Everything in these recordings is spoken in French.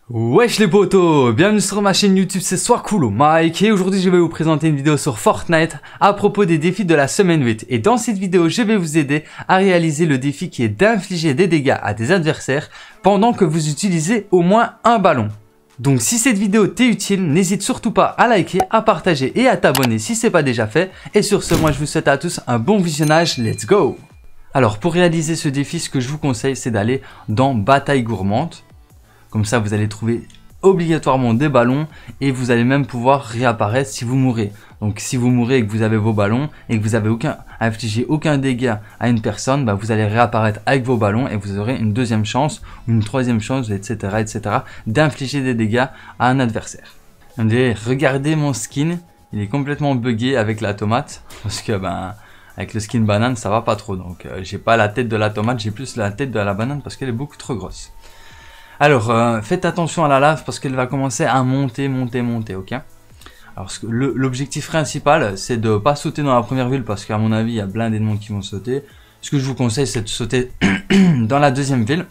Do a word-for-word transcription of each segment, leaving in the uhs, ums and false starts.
Wesh les potos, bienvenue sur ma chaîne YouTube, c'est Swakulo Mike et aujourd'hui je vais vous présenter une vidéo sur Fortnite à propos des défis de la semaine huit. Et dans cette vidéo, je vais vous aider à réaliser le défi qui est d'infliger des dégâts à des adversaires pendant que vous utilisez au moins un ballon. Donc si cette vidéo t'est utile, n'hésite surtout pas à liker, à partager et à t'abonner si ce n'est pas déjà fait. Et sur ce, moi je vous souhaite à tous un bon visionnage, let's go! Alors pour réaliser ce défi, ce que je vous conseille c'est d'aller dans Bataille Gourmande. Comme ça, vous allez trouver obligatoirement des ballons et vous allez même pouvoir réapparaître si vous mourrez. Donc, si vous mourrez et que vous avez vos ballons et que vous avez aucun, infligé aucun dégât à une personne, bah, vous allez réapparaître avec vos ballons et vous aurez une deuxième chance ou une troisième chance, et cetera, et cetera, d'infliger des dégâts à un adversaire. Et regardez mon skin, il est complètement buggé avec la tomate parce que ben avec le skin banane, ça va pas trop. Donc, euh, j'ai pas la tête de la tomate, j'ai plus la tête de la banane parce qu'elle est beaucoup trop grosse. Alors, euh, faites attention à la lave parce qu'elle va commencer à monter, monter, monter, ok? Alors, l'objectif principal, c'est de pas sauter dans la première ville parce qu'à mon avis, il y a blindé de monde qui vont sauter. Ce que je vous conseille, c'est de sauter dans la deuxième ville,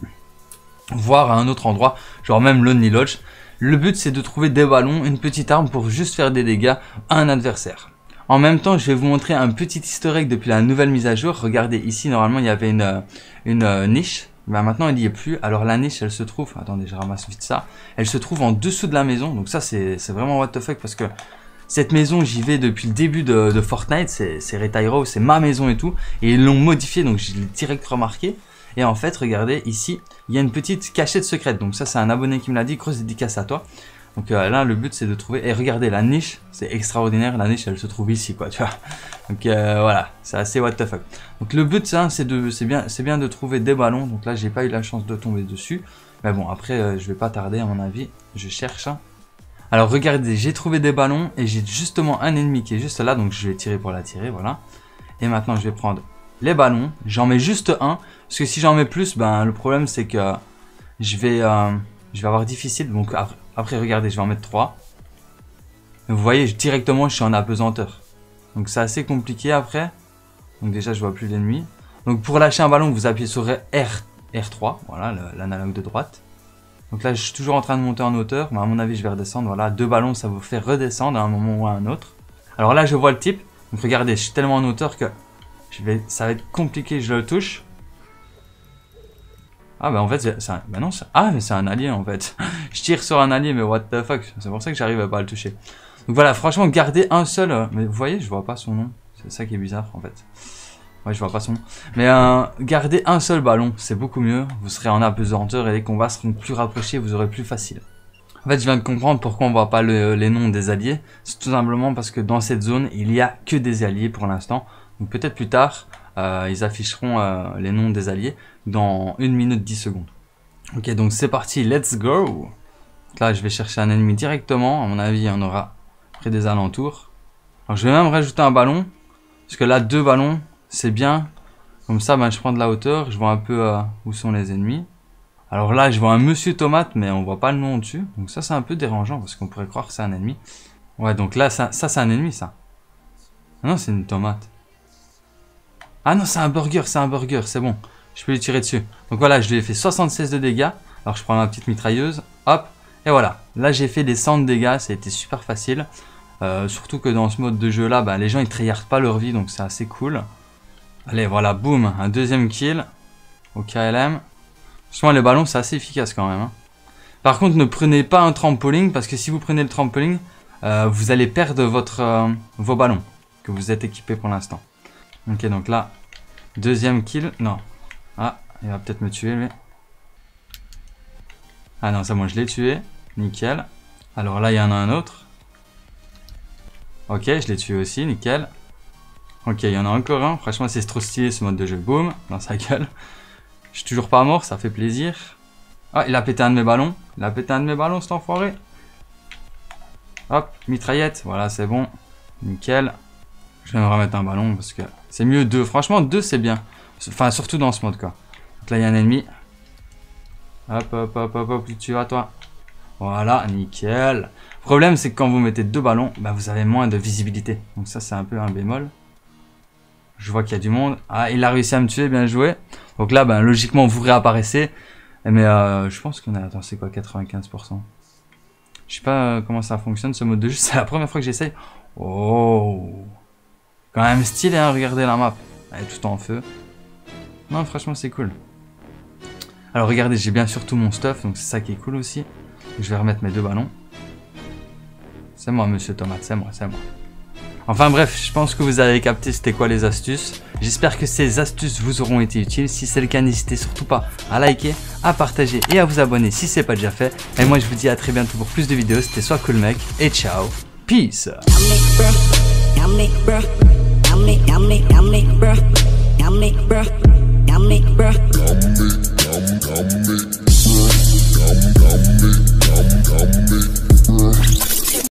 voire à un autre endroit, genre même Lonely Lodge. Le but, c'est de trouver des ballons, une petite arme pour juste faire des dégâts à un adversaire. En même temps, je vais vous montrer un petit historique depuis la nouvelle mise à jour. Regardez, ici, normalement, il y avait une, une, une niche. Ben maintenant il n'y est plus. Alors la niche elle se trouve, attendez je ramasse vite ça, elle se trouve en dessous de la maison. Donc ça c'est vraiment what the fuck parce que cette maison j'y vais depuis le début de, de Fortnite, c'est Retairo, c'est ma maison et tout. Et ils l'ont modifié donc je l'ai direct remarqué. Et en fait regardez ici il y a une petite cachette secrète. Donc ça c'est un abonné qui me l'a dit, grosse dédicace à toi. Donc euh, là le but c'est de trouver, et regardez la niche, c'est extraordinaire, la niche elle se trouve ici quoi tu vois. Donc euh, voilà, c'est assez what the fuck. Donc le but ça c'est de, c'est bien, c'est bien de trouver des ballons. Donc là j'ai pas eu la chance de tomber dessus. Mais bon après euh, je vais pas tarder à mon avis, je cherche. Hein. Alors regardez, j'ai trouvé des ballons et j'ai justement un ennemi qui est juste là. Donc je vais tirer pour l'attirer, voilà. Et maintenant je vais prendre les ballons, j'en mets juste un. Parce que si j'en mets plus, ben le problème c'est que je vais, euh, je vais avoir difficile. Donc après, Après, regardez, je vais en mettre trois. Vous voyez, directement, je suis en apesanteur. Donc, c'est assez compliqué après. Donc, déjà, je vois plus l'ennemi. Donc, pour lâcher un ballon, vous appuyez sur R, R3. Voilà, l'analogue de droite. Donc là, je suis toujours en train de monter en hauteur. Mais à mon avis, je vais redescendre. Voilà, deux ballons, ça vous fait redescendre à un moment ou à un autre. Alors là, je vois le type. Donc, regardez, je suis tellement en hauteur que je vais, ça va être compliqué. Je le touche. Ah bah en fait c'est un... Bah non, ah mais c'est un allié en fait. Je tire sur un allié mais what the fuck. C'est pour ça que j'arrive à pas le toucher. Donc voilà, franchement gardez un seul. Mais vous voyez je vois pas son nom. C'est ça qui est bizarre en fait. Ouais je vois pas son nom. Mais euh, gardez un seul ballon, c'est beaucoup mieux. Vous serez en apesanteur et les combats seront plus rapprochés, vous aurez plus facile. En fait je viens de comprendre pourquoi on voit pas le, les noms des alliés. C'est tout simplement parce que dans cette zone il y a que des alliés pour l'instant. Donc peut-être plus tard euh, ils afficheront euh, les noms des alliés dans une minute dix secondes. Ok donc c'est parti, let's go. Là je vais chercher un ennemi directement, à mon avis il y en aura près des alentours. Alors je vais même rajouter un ballon, parce que là deux ballons c'est bien. Comme ça ben, je prends de la hauteur, je vois un peu euh, où sont les ennemis. Alors là je vois un monsieur tomate mais on voit pas le nom dessus. Donc ça c'est un peu dérangeant parce qu'on pourrait croire que c'est un ennemi. Ouais donc là ça, ça c'est un ennemi ça. Ah non c'est une tomate. Ah non c'est un burger, c'est un burger, c'est bon. Je peux lui tirer dessus. Donc voilà, je lui ai fait soixante-seize de dégâts. Alors je prends ma petite mitrailleuse. Hop. Et voilà. Là j'ai fait des cent de dégâts. Ça a été super facile. Euh, surtout que dans ce mode de jeu là, bah, les gens ils tryhardent pas leur vie. Donc c'est assez cool. Allez voilà, boum. Un deuxième kill. Au K L M. Franchement les ballons c'est assez efficace quand même. Hein. Par contre ne prenez pas un trampoline. Parce que si vous prenez le trampoline, euh, vous allez perdre votre, euh, vos ballons. Que vous êtes équipés pour l'instant. Ok donc là. Deuxième kill. Non. Ah, il va peut-être me tuer, lui. Ah non, ça, moi, je l'ai tué. Nickel. Alors là, il y en a un autre. Ok, je l'ai tué aussi, nickel. Ok, il y en a encore un. Franchement, c'est trop stylé, ce mode de jeu. Boum, dans sa gueule. Je suis toujours pas mort, ça fait plaisir. Ah, il a pété un de mes ballons. Il a pété un de mes ballons, cet enfoiré. Hop, mitraillette. Voilà, c'est bon. Nickel. Je vais me remettre un ballon, parce que c'est mieux deux. Franchement, deux, c'est bien. Enfin, surtout dans ce mode, quoi. Donc là, il y a un ennemi. Hop, hop, hop, hop, hop, tu vas, toi. Voilà, nickel. Le problème, c'est que quand vous mettez deux ballons, bah, vous avez moins de visibilité. Donc ça, c'est un peu un bémol. Je vois qu'il y a du monde. Ah, il a réussi à me tuer, bien joué. Donc là, bah, logiquement, vous réapparaissez. Mais euh, je pense qu'on a... Attends, c'est quoi quatre-vingt-quinze pour cent? Je sais pas comment ça fonctionne ce mode de jeu. C'est la première fois que j'essaye. Oh, quand même stylé, hein, regardez la map. Elle est tout en feu. Non, franchement, c'est cool. Alors, regardez, j'ai bien sûr tout mon stuff. Donc, c'est ça qui est cool aussi. Je vais remettre mes deux ballons. C'est moi, monsieur Tomate. C'est moi, c'est moi. Enfin bref, je pense que vous avez capté c'était quoi les astuces. J'espère que ces astuces vous auront été utiles. Si c'est le cas, n'hésitez surtout pas à liker, à partager et à vous abonner si ce n'est pas déjà fait. Et moi je vous dis à très bientôt pour plus de vidéos. C'était SoisCoolMec et ciao, peace.